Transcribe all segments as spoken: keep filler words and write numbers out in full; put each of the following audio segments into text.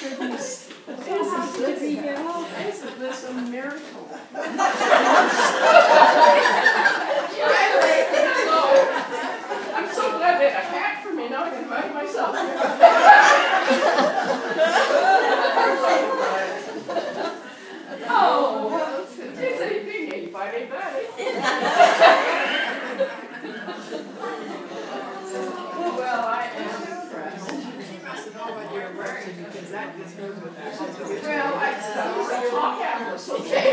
goodness. Isn't this, isn't this a miracle? I'm so glad they had a hat for me. Now I can invite myself. Oh, it's anything, eighty-five ain't bad. Well, I am impressed. She must know what you're wearing because that just goes with that. Well, I still all cameras, okay?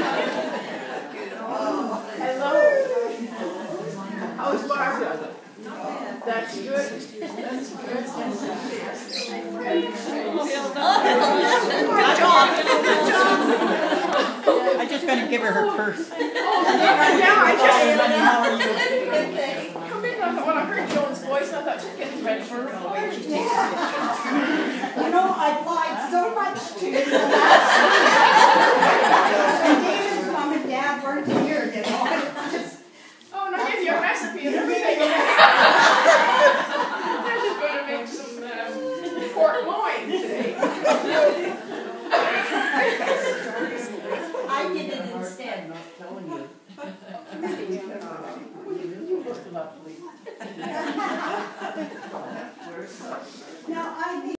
Hello. How's Barbara? That's good. That's good. Good job. Good job. I'm just going to give her her purse. Oh, yeah, I just How are you? come in. I thought, when I heard Joan's voice, I thought she's getting ready for her flight. You know, I lied so much to you. David's mom and dad weren't here, you know. Just, Oh, and I gave you a recipe and everything. They're just going to make some um, pork loin today. I did it instead. You look lovely.